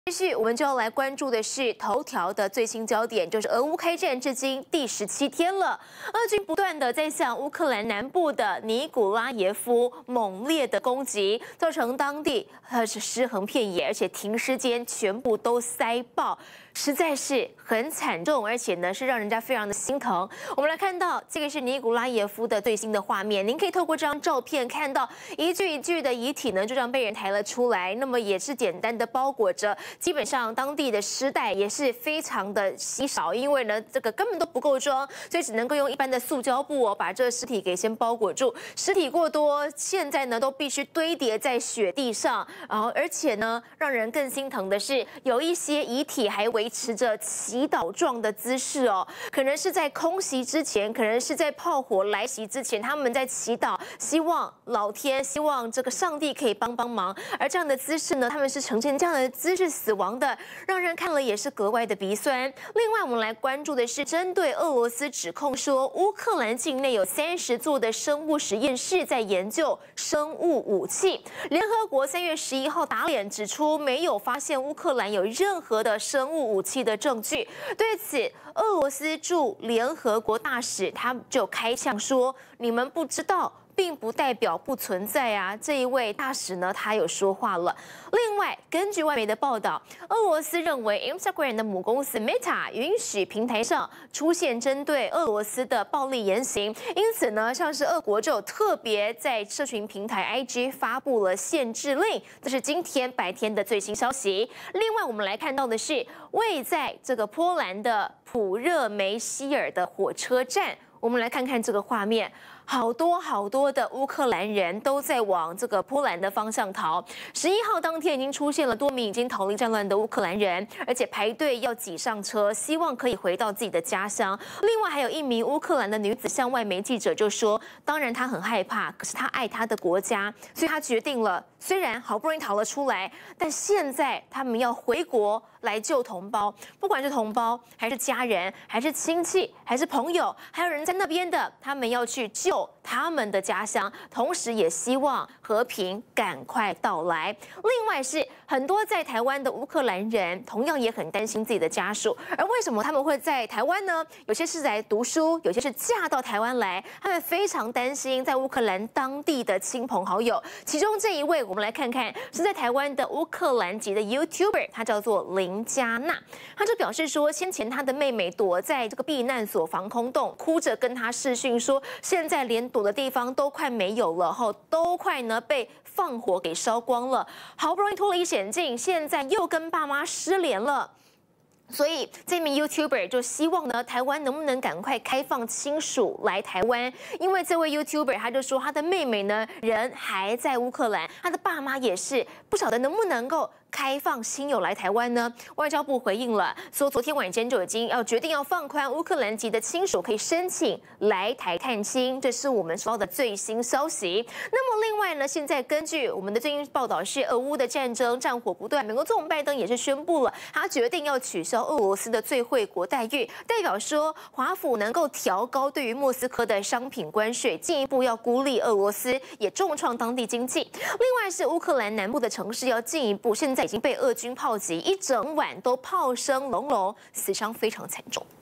继续，我们就要来关注的是头条的最新焦点，就是俄乌开战至今第17天了，俄军不断的在向乌克兰南部的尼古拉耶夫猛烈的攻击，造成当地是尸横遍野，而且停尸间全部都塞爆，实在是很惨重，而且呢是让人家非常的心疼。我们来看到这个是尼古拉耶夫的最新的画面，您可以透过这张照片看到一具一具的遗体呢就这样被人抬了出来，那么也是简单的包裹着。 基本上当地的尸袋也是非常的稀少，因为呢这个根本都不够装，所以只能够用一般的塑胶布把这个尸体给先包裹住。尸体过多，现在呢都必须堆叠在雪地上，而且呢让人更心疼的是，有一些遗体还维持着祈祷状的姿势哦，可能是在空袭之前，可能是在炮火来袭之前，他们在祈祷，希望老天，希望这个上帝可以帮忙。而这样的姿势呢，他们是呈现这样的姿势死亡的，让人看了也是格外的鼻酸。另外，我们来关注的是针对俄罗斯指控说，乌克兰境内有30座的生物实验室在研究生物武器。联合国3月11号打脸指出，没有发现乌克兰有任何的生物武器的证据。对此，俄罗斯驻联合国大使他就开枪说：“你们不知道。” 并不代表不存在啊！这一位大使呢，他有说话了。另外，根据外媒的报道，俄罗斯认为 Instagram 的母公司 Meta 允许平台上出现针对俄罗斯的暴力言行，因此呢，像是俄国就特别在社群平台 IG 发布了限制令，这是今天白天的最新消息。另外，我们来看到的是位在这个波兰的普热梅希尔的火车站。 我们来看看这个画面，好多的乌克兰人都在往这个波兰的方向逃。11号当天已经出现了多名已经逃离战乱的乌克兰人，而且排队要挤上车，希望可以回到自己的家乡。另外还有一名乌克兰的女子向外媒记者就说，当然她很害怕，可是她爱她的国家，所以她决定了，虽然好不容易逃了出来，但现在他们要回国来救同胞，不管是同胞还是家人，还是亲戚，还是朋友，还有人在那边的，他们要去救他们的家乡，同时也希望和平赶快到来。另外是很多在台湾的乌克兰人，同样也很担心自己的家属。而为什么他们会在台湾呢？有些是来读书，有些是嫁到台湾来，他们非常担心在乌克兰当地的亲朋好友。其中这一位，我们来看看是在台湾的乌克兰籍的 YouTuber， 他叫做林嘉娜，他就表示说，先前他的妹妹躲在这个避难所防空洞，哭着跟他视讯说，现在连躲的地方都快没有了，都快呢被放火给烧光了，好不容易脱离险境，现在又跟爸妈失联了。 所以这名 YouTuber 就希望呢，台湾能不能赶快开放亲属来台湾？因为这位 YouTuber 他就说，他的妹妹呢人还在乌克兰，他的爸妈也是，不晓得能不能够 开放亲友来台湾呢？外交部回应了，说昨天晚间就已经决定要放宽乌克兰籍的亲属可以申请来台探亲，这是我们收到的最新消息。那么另外呢，现在根据我们的最新报道是，俄乌的战争战火不断，美国总统拜登也是宣布了，他决定要取消俄罗斯的最惠国待遇，代表说华府能够调高对于莫斯科的商品关税，进一步要孤立俄罗斯，也重创当地经济。另外是乌克兰南部的城市要进一步现在 已经被俄军炮击，一整晚都炮声隆隆，死伤非常惨重。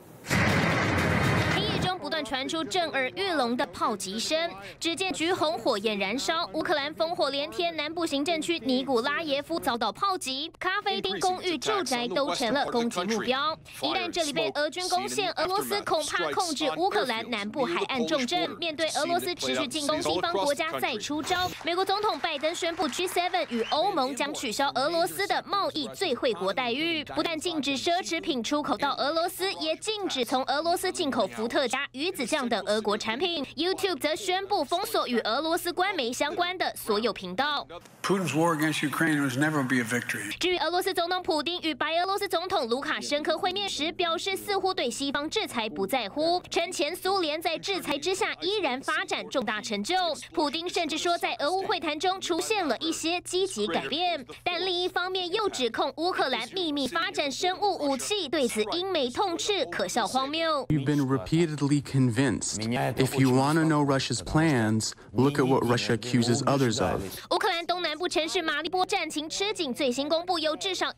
不断传出震耳欲聋的炮击声，只见橘红火焰燃烧，乌克兰烽火连天，南部行政区尼古拉耶夫遭到炮击，咖啡厅、公寓、住宅都成了攻击目标。一旦这里被俄军攻陷，俄罗斯恐怕控制乌克兰南部海岸重镇。面对俄罗斯持续进攻，西方国家再出招。美国总统拜登宣布 G7 与欧盟将取消俄罗斯的贸易最惠国待遇，不但禁止奢侈品出口到俄罗斯，也禁止从俄罗斯进口伏特加、鱼子酱等俄国产品。YouTube 则宣布封锁与俄罗斯官媒相关的所有频道。 Putin's war against Ukraine will never be a victory. 至于俄罗斯总统普丁与白俄罗斯总统卢卡申科会面时，表示似乎对西方制裁不在乎，称前苏联在制裁之下依然发展重大成就。普丁甚至说，在俄乌会谈中出现了一些积极改变，但另一方面又指控乌克兰秘密发展生物武器，对此英美痛斥，可笑荒谬。 You've been repeatedly convinced. If you want to know Russia's plans, look at what Russia accuses others of. 乌克兰东南部城市马利波战情吃紧，最新公布有至少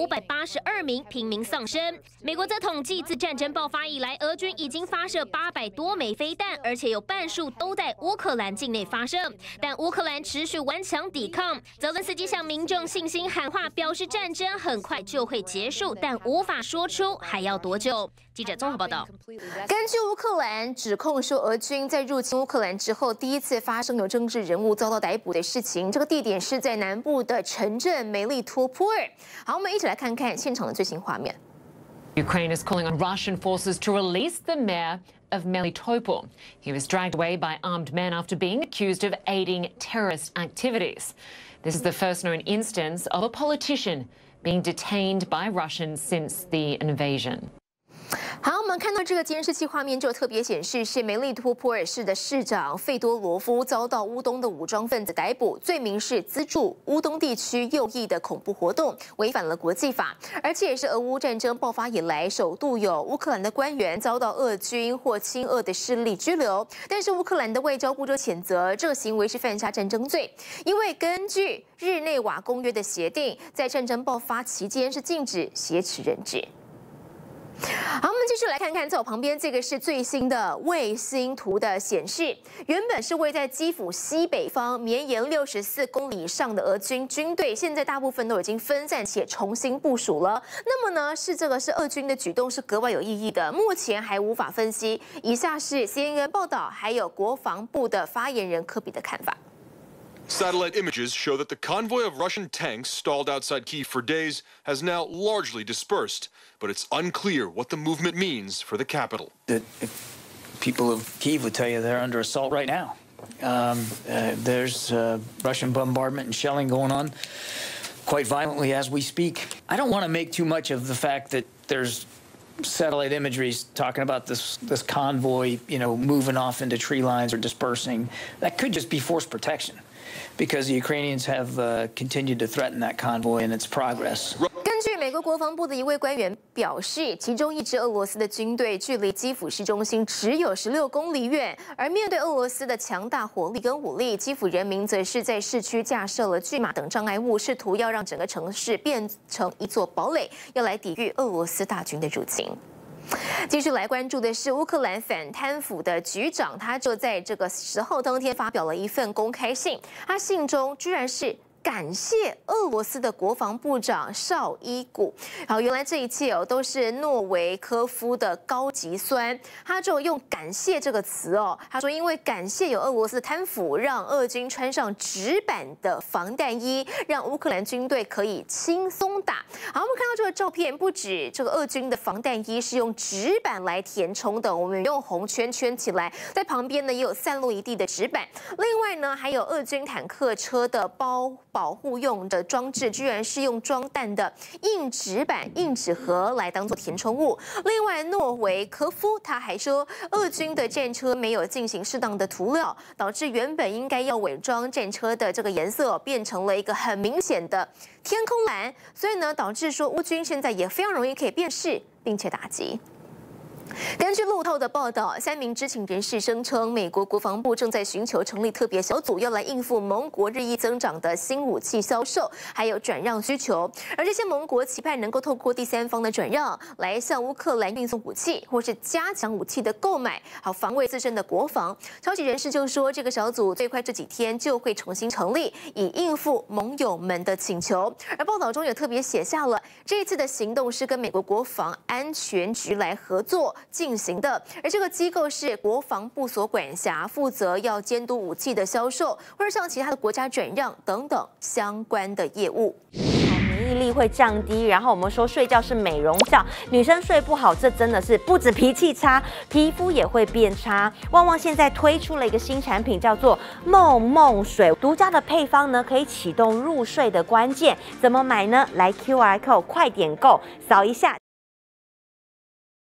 1582名平民丧生。美国则统计，自战争爆发以来，俄军已经发射800多枚飞弹，而且有半数都在乌克兰境内发射。但乌克兰持续顽强抵抗，泽伦斯基向民众信心喊话，表示战争很快就会结束，但无法说出还要多久。记者综合报道。 根据乌克兰指控说，俄军在入侵乌克兰之后，第一次发生有政治人物遭到逮捕的事情。这个地点是在南部的城镇梅利托波尔。好，我们一起来看看现场的最新画面。 Ukraine is calling on Russian forces to release the mayor of Melitopol. He was dragged away by armed men after being accused of aiding terrorist activities. This is the first known instance of a politician being detained by Russians since the invasion. 好，我们看到这个监视器画面就特别显示，是梅利托波尔市的市长费多罗夫遭到乌东的武装分子逮捕，罪名是资助乌东地区右翼的恐怖活动，违反了国际法，而且也是俄乌战争爆发以来首度有乌克兰的官员遭到俄军或亲俄的势力拘留。但是乌克兰的外交部就谴责这个行为是犯下战争罪，因为根据日内瓦公约的协定，在战争爆发期间是禁止挟持人质。 好，我们继续来看看，在我旁边这个是最新的卫星图的显示，原本是位在基辅西北方、绵延64公里以上的俄军军队，现在大部分都已经分散且重新部署了。那么呢，这个是俄军的举动是格外有意义的，目前还无法分析。以下是 CNN 报道，还有国防部的发言人科比的看法。 Satellite images show that the convoy of Russian tanks stalled outside Kyiv for days has now largely dispersed, but it's unclear what the movement means for the capital. The people of Kyiv would tell you they're under assault right now. There's Russian bombardment and shelling going on quite violently as we speak. I don't want to make too much of the fact that there's satellite imagery talking about this convoy, moving off into tree lines or dispersing. That could just be forced protection. Because the Ukrainians have continued to threaten that convoy and its progress. 根据美国国防部的一位官员表示，其中一支俄罗斯的军队距离基辅市中心只有16公里远，而面对俄罗斯的强大火力跟武力，基辅人民则是在市区架设了巨马等障碍物，试图要让整个城市变成一座堡垒，要来抵御俄罗斯大军的入侵。 继续来关注的是乌克兰反贪腐的局长，他就在这个10号当天发表了一份公开信，他信中居然是 感谢俄罗斯的国防部长绍伊古。好，原来这一切都是诺维科夫的高级酸，他就用感谢这个词哦。他说，因为感谢有俄罗斯的贪腐，让俄军穿上纸板的防弹衣，让乌克兰军队可以轻松打。好，我们看到这个照片，不止这个俄军的防弹衣是用纸板来填充的，我们用红圈圈起来，在旁边呢也有散落一地的纸板。另外呢，还有俄军坦克车的保护用的装置，居然是用装弹的硬纸板、硬纸盒来当做填充物。另外，诺维科夫他还说，俄军的战车没有进行适当的涂料，导致原本应该要伪装战车的这个颜色变成了一个很明显的天空蓝，所以呢，导致说乌军现在也非常容易可以辨识并且打击。 根据路透的报道，3名知情人士声称，美国国防部正在寻求成立特别小组，要来应付盟国日益增长的新武器销售还有转让需求。而这些盟国期盼能够透过第三方的转让，来向乌克兰运送武器，或是加强武器的购买，好防卫自身的国防。消息人士就说，这个小组最快这几天就会重新成立，以应付盟友们的请求。而报道中也特别写下了，这一次的行动是跟美国国防安全局来合作 进行的，而这个机构是国防部所管辖，负责要监督武器的销售，或者向其他的国家转让等等相关的业务。 免疫力会降低，然后我们说睡觉是美容觉，女生睡不好，这真的是不止脾气差，皮肤也会变差。旺旺现在推出了一个新产品，叫做梦梦水，独家的配方呢，可以启动入睡的关键。怎么买呢？来 QR code 快点购，扫一下。